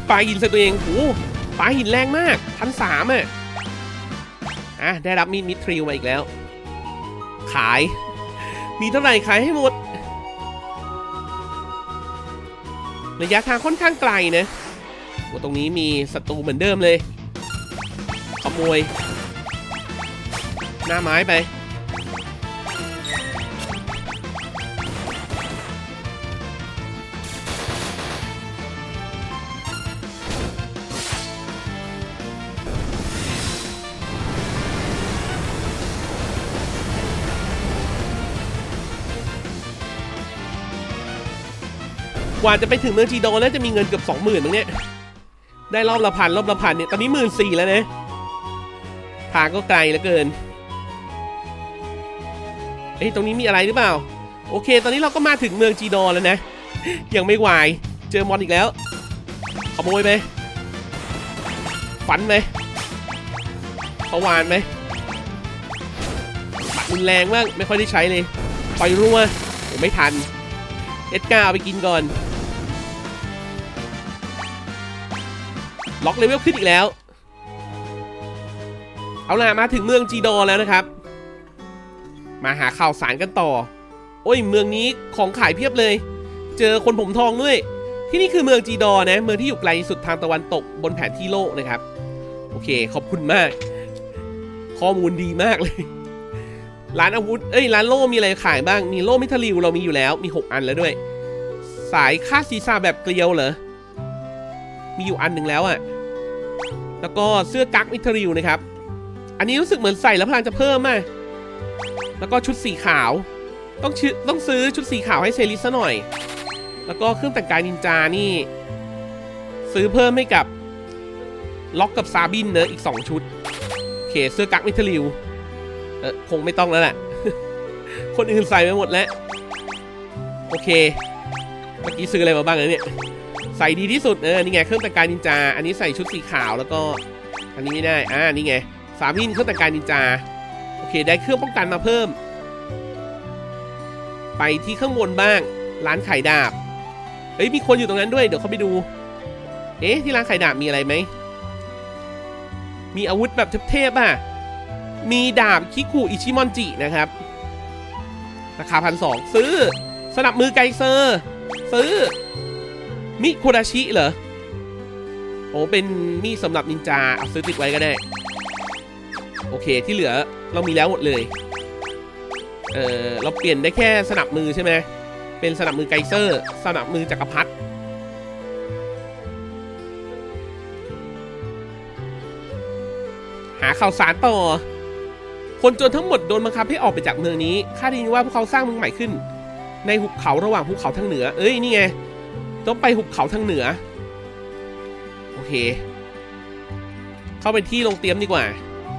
ปาหินใส่ตัวเองโอ้ปาหินแรงมาก1,300ได้รับมีดมิทริลมาอีกแล้วขายมีเท่าไหร่ขายให้หมดระยะทางค่อนข้างไกลนะตรงนี้มีศัตรูเหมือนเดิมเลยขโมยหน้าไม้ไปกว่าจะไปถึงเมืองจีโดแล้วจะมีเงินเกือบ 20,000มั้งเนี่ยได้รอบละพันเนี่ยตอนนี้14,000แล้วนะทางก็ไกลเหลือเกินตรงนี้มีอะไรหรือเปล่าโอเคตอนนี้เราก็มาถึงเมืองจีโดแล้วนะยังไม่วายเจอมอนอีกแล้วขโมยไปฝันไหมเขาวานไหมบัตรรุนแรงมากไม่ค่อยได้ใช้เลยปล่อยรัวไม่ทันเอ็ดการ์เอาไปกินก่อนล็อกเลเวลขึ้นอีกแล้วเอาล่ะมาถึงเมืองจีโดแล้วนะครับมาหาข่าวสารกันต่อโอ้ยเมืองนี้ของขายเพียบเลยเจอคนผมทองด้วยที่นี่คือเมืองจีโดนะเมืองที่อยู่ไกลสุดทางตะวันตกบนแผนที่โลกนะครับโอเคขอบคุณมากข้อมูลดีมากเลยร้านอาวุธร้านโล่มีอะไรขายบ้างมีโล่มิทริลเรามีอยู่แล้วมี6 อันแล้วด้วยสายคาดศีรษะแบบเกลียวเหรอมีอยู่อันหนึ่งแล้วอะแล้วก็เสื้อกั๊กมิทริลนะครับอันนี้รู้สึกเหมือนใส่แล้วพลังจะเพิ่มมากแล้วก็ชุดสีขาวต้องซื้อชุดสีขาวให้เซริสซะหน่อยแล้วก็เครื่องแต่งกายนินจานี่ซื้อเพิ่มให้กับล็อกกับซาบินเนอะอีก2 ชุดโอเคเสื้อกั๊กมิทริลคงไม่ต้องแล้วแหละ คนอื่นใส่ไปหมดแล้วโอเคเมื่อกี้ซื้ออะไรมาบ้างเนี่ยใส่ดีที่สุดนี่ไงเครื่องแต่งกายนินจาอันนี้ใส่ชุดสีขาวแล้วก็อันนี้ไม่ได้นี่ไงสามินเครื่องแต่งกายนินจาโอเคได้เครื่องป้องกันมาเพิ่มไปที่ข้างบนบ้างร้านขายดาบมีคนอยู่ตรงนั้นด้วยเดี๋ยวเขาไปดูที่ร้านขายดาบมีอะไรไหมมีอาวุธแบบเทพๆมีดาบคิคุอิชิมอนจินะครับราคา1,200ซื้อสนับมือไกเซอร์ซื้อมิโคดาชิเหรอโอ้เป็นมีดสำหรับนินจาเอาซื้อติดไว้ก็ได้โอเคที่เหลือเรามีแล้วหมดเลยเราเปลี่ยนได้แค่สนับมือใช่ไหมเป็นสนับมือไกเซอร์สนับมือจักรพรรดิหาข่าวสารต่อคนจนทั้งหมดโดนบังคับให้ออกไปจากเมืองนี้ข้าได้ยินว่าพวกเขาสร้างเมืองใหม่ขึ้นในหุบเขาระหว่างภูเขาทางเหนือนี่ไงต้องไปหุบเขาทางเหนือโอเคเข้าไปที่โรงเตรียมดีกว่า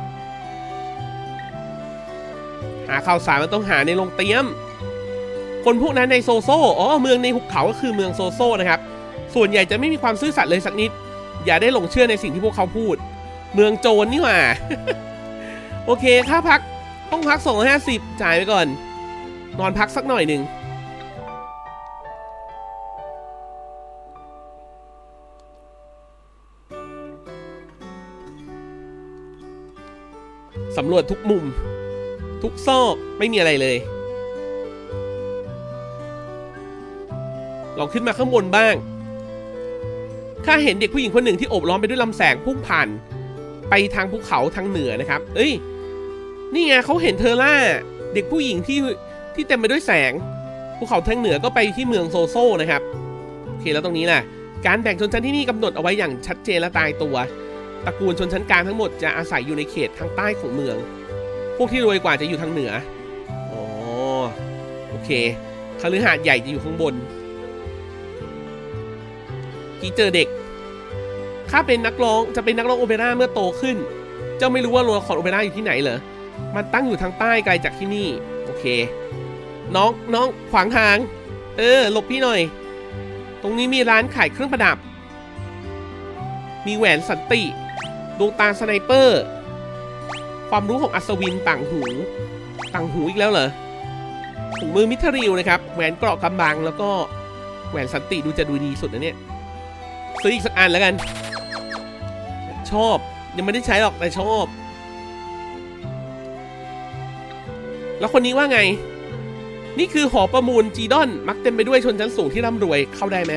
หาข่าวสารมันต้องหาในโรงเตรียมคนพวกนั้นในโซโซเมืองในหุบเขาก็คือเมืองโซโซนะครับส่วนใหญ่จะไม่มีความซื่อสัตย์เลยสักนิดอย่าได้หลงเชื่อในสิ่งที่พวกเขาพูดเมืองโจรนี่หว่า โอเคค่าพักต้องพัก250จ่ายไปก่อนนอนพักสักหน่อยหนึ่งสำรวจทุกมุมทุกซอกไม่มีอะไรเลยลองขึ้นมาข้างบนบ้างข้าเห็นเด็กผู้หญิงคนหนึ่งที่โอบล้อมไปด้วยลำแสงพุ่งผ่านไปทางภูเขาทางเหนือนะครับนี่ไงเขาเห็นเทอร่าเด็กผู้หญิงที่เต็มไปด้วยแสงภูเขาทางเหนือก็ไปที่เมืองโซโซนะครับโอเคแล้วตรงนี้แหละการแบ่งชนชั้นที่นี่กำหนดเอาไว้อย่างชัดเจนและตายตัวตระกูลชนชั้นกลางทั้งหมดจะอาศัยอยู่ในเขตทางใต้ของเมืองพวกที่รวยกว่าจะอยู่ทางเหนือโอเคคฤหาสน์ใหญ่จะอยู่ข้างบนที่เจอเด็กข้าเป็นนักร้องจะเป็นนักร้องโอเปร่าเมื่อโตขึ้นเจ้าไม่รู้ว่าโรงละครโอเปร่าอยู่ที่ไหนเหรอมันตั้งอยู่ทางใต้ไกลจากที่นี่โอเคน้องขวางทางหลบพี่หน่อยตรงนี้มีร้านขายเครื่องประดับมีแหวนสันติดวงตาสไนเปอร์ความรู้ของอัศวินต่างหูอีกแล้วเหรอถุงมือมิทริลนะครับแหวนเกราะกำบังแล้วก็แหวนสันติดูจะดูดีสุดนะเนี่ยซื้ออีกสักอันแล้วกันชอบยังไม่ได้ใช้หรอกแต่ชอบแล้วคนนี้ว่าไงนี่คือหอประมูลจีดอนมักเต็มไปด้วยชนชั้นสูงที่ร่ำรวยเข้าได้ไหม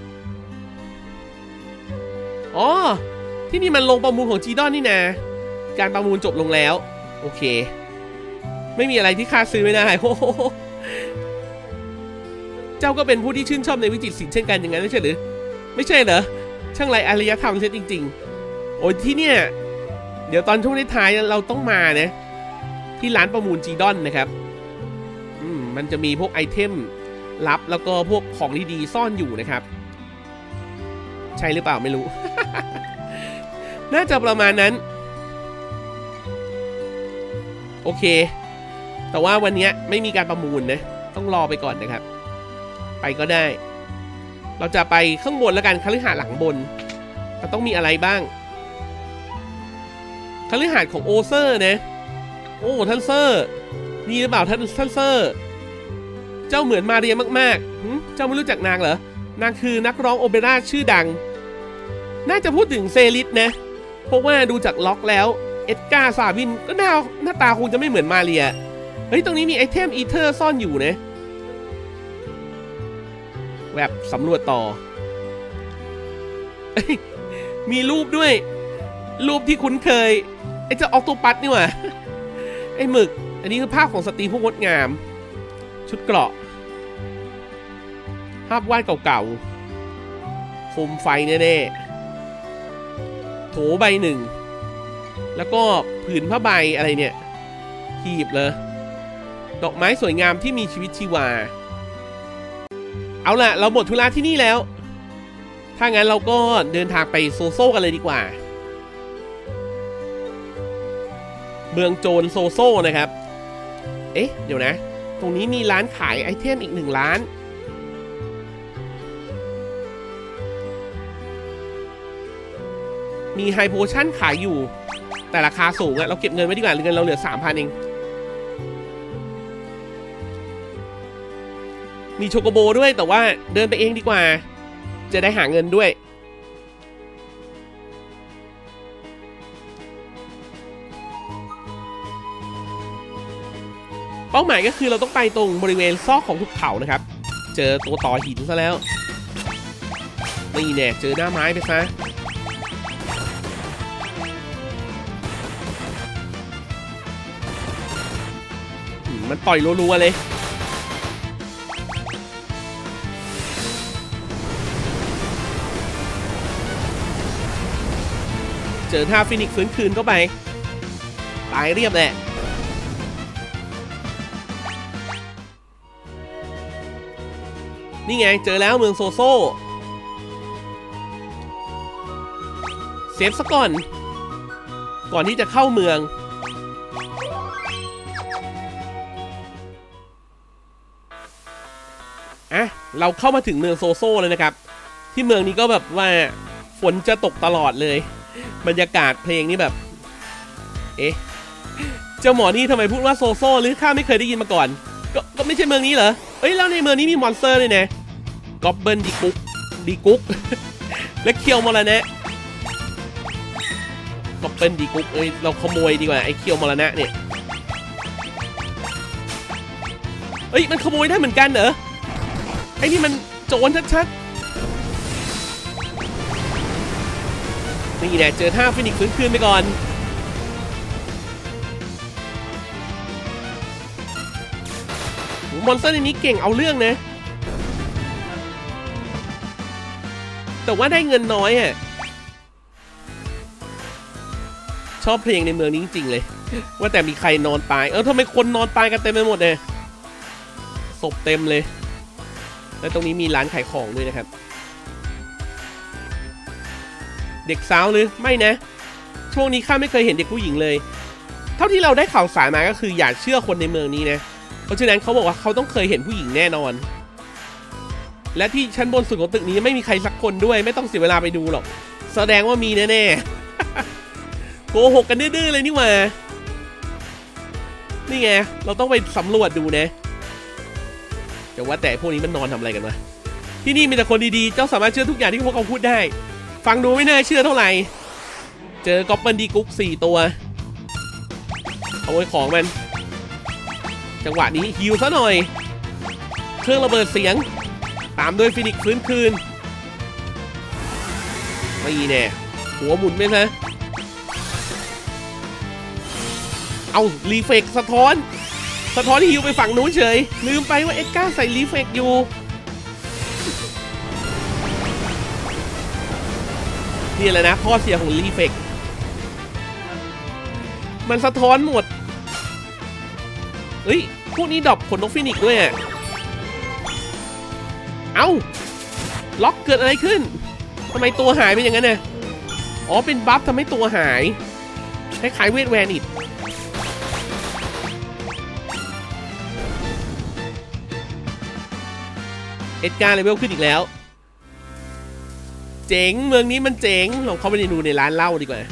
อ๋อที่นี่มันลงประมูลของจีดอนนี่นะการประมูลจบลงแล้วโอเคไม่มีอะไรที่คาดซื้อไม่ได้โอ้โหเจ้าก็เป็นผู้ที่ชื่นชอบในวิจิตรศิลป์เช่นกันอย่างนั้นไม่ใช่หรือไม่ใช่เหรอช่างไรอารยธรรมเสียจริงๆโอ้ยที่เนี่ยเดี๋ยวตอนช่วงท้ายเราต้องมานะที่ร้านประมูลจีดอนนะครับมันจะมีพวกไอเทมลับแล้วก็พวกของดีๆซ่อนอยู่นะครับใช่หรือเปล่าไม่รู้ น่าจะประมาณนั้นโอเคแต่ว่าวันนี้ไม่มีการประมูลนะต้องรอไปก่อนนะครับไปก็ได้เราจะไปข้างบนแล้วกันคฤหาสน์หลังบนมันต้องมีอะไรบ้างคฤหาสน์ของโอเซอร์นะโอ้ท่านเซอร์นี่หรือเปล่าท่านเซอร์เจ้าเหมือนมาเรียมากๆเจ้าไม่รู้จักนางเหรอนางคือนักร้องโอเปร่าชื่อดังน่าจะพูดถึงเซริสนะเพราะว่าดูจากล็อกแล้วเอ็ดการ์ซาวินก็หน้าตาคงจะไม่เหมือนมาเรียเฮ้ยตรงนี้มีไอเทมอีเทอร์ซ่อนอยู่นะแบบสำรวจต่อมีรูปด้วยรูปที่คุ้นเคยไอ้เจ้าออกโตปัสนี่หว่าไอ้หมึกอันนี้คือภาพของสตรีผู้งดงามชุดเกราะภาพวาดเก่าๆโคมไฟแน่ๆโถใบหนึ่งแล้วก็ผืนผ้าใบอะไรเนี่ยหีบเลยดอกไม้สวยงามที่มีชีวิตชีวาเอาล่ะเราหมดธุระที่นี่แล้วถ้างั้นเราก็เดินทางไปโซโซกันเลยดีกว่าเมืองโจรโซโซนะครับเอ๊ะเดี๋ยวนะตรงนี้มีร้านขายไอเทมอีก1 ร้านมีไฮโพชั่นขายอยู่แต่ราคาสูงอะเราเก็บเงินไว้ดีกว่าเงินเราเหลือ 3,000 เองมีโชโกโบด้วยแต่ว่าเดินไปเองดีกว่าจะได้หาเงินด้วยเป้าหมายก็คือเราต้องไปตรงบริเวณซอกของภูเขานะครับเจอตัวต่อหินซะแล้วนี่แน่เจอหน้าไม้ไปซะมันต่อยรัวๆเลยเจอท่าฟินิกซ์ฟื้นคืนเข้าไปตายเรียบแหละนี่ไงเจอแล้วเมืองโซโซเซฟซะก่อนที่จะเข้าเมืองอ่ะเราเข้ามาถึงเมืองโซโซเลยนะครับที่เมืองนี้ก็แบบว่าฝนจะตกตลอดเลยบรรยากาศเพลงนี่แบบเอ๊ะเจ้าหมอนี่ทำไมพูดว่าโซโซหรือข้าไม่เคยได้ยินมาก่อนก็ไม่ใช่เมืองนี้เหรอเอ้ยแล้วในเมืองนี้มีมอนสเตอร์เลยนะกอบเบิลดีกุ๊กและเคียวมรณะกอบเบิลดีกุ๊กเอ้ยเราขโมยดีกว่าไอ้เคียวมรณะเนี่ยเอ้ยมันขโมยได้เหมือนกันเหรอไอ้นี่มันโจรชัดๆนี่แหละเจอท่าฟินิกซ์ฟื้นคืนไปก่อนมอนสเตอร์ในนี้เก่งเอาเรื่องนะแต่ว่าได้เงินน้อยอ่ะชอบเพลงในเมืองนี้จริงๆเลยว่าแต่มีใครนอนตายทำไมคนนอนตายกันเต็มไปหมดเลยศพเต็มเลยและตรงนี้มีร้านขายของด้วยนะครับเด็กสาวหรือไม่นะช่วงนี้ข้าไม่เคยเห็นเด็กผู้หญิงเลยเท่าที่เราได้ข่าวสารมาก็คืออย่าเชื่อคนในเมืองนี้นะเพราะฉะนั้นเขาบอกว่าเขาต้องเคยเห็นผู้หญิงแน่นอนและที่ชั้นบนสุดของตึกนี้ไม่มีใครสักคนด้วยไม่ต้องเสียเวลาไปดูหรอกแสดงว่ามีแน่ๆโกหกกันดื้อๆเลยนี่หว่านี่ไงเราต้องไปสำรวจดูนะแต่ว่าแต่พวกนี้มันนอนทำอะไรกันวะที่นี่มีแต่คนดีๆเจ้าสามารถเชื่อทุกอย่างที่พวกเขาพูดได้ฟังดูไม่น่าเชื่อเท่าไหร่เจอกอปเปิลดีกุ๊ก4ตัวเอาไว้ของมันจังหวะนี้ฮิวซะหน่อยเครื่องระเบิดเสียงตามด้วยฟินิกซ์ฟื้นคืนไม่แน่หัวหมุนไหมนะเอารีเฟกสะท้อนฮิวไปฝั่งนู้นเฉยลืมไปว่าเอ็ดการ์ใส่รีเฟกอยู่นี่แหละนะข้อเสียของรีเฟกมันสะท้อนหมดเฮ้ยพวกนี้ดรอปขนนกฟินิกซ์ด้วยอ่ะเอ้าล็อกเกิดอะไรขึ้นทำไมตัวหายไปอย่างนั้นน่ะอ๋อเป็นบัฟทำให้ตัวหายคล้ายๆเวทแวนอีกเอ็ดการ์เลเวลขึ้นอีกแล้วเจ๋งเมืองนี้มันเจ๋งลองเข้าไปดูในร้านเหล้าดีกว่า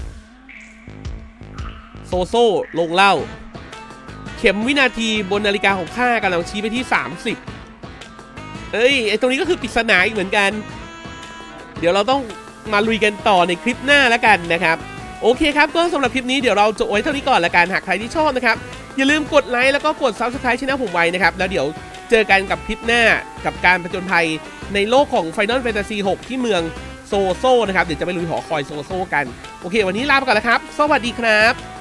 โซโซ่ลงเหล้าเข็มวินาทีบนนาฬิกาของข้ากำลังชี้ไปที่30เอ้ยไอตรงนี้ก็คือปริศนาอีกเหมือนกันเดี๋ยวเราต้องมาลุยกันต่อในคลิปหน้าแล้วกันนะครับโอเคครับก็สำหรับคลิปนี้เดี๋ยวเราจบไว้เท่านี้ก่อนละกันหากใครที่ชอบนะครับอย่าลืมกดไลค์แล้วก็กด Subscribe ช่องผมไว้นะครับแล้วเดี๋ยวเจอกันกับคลิปหน้ากับการผจญภัยในโลกของ Final Fantasy 6 ที่เมืองโซโซนะครับเดี๋ยวจะไปลุยหอคอยโซโซกันโอเควันนี้ลาไปก่อนแล้วครับสวัสดีครับ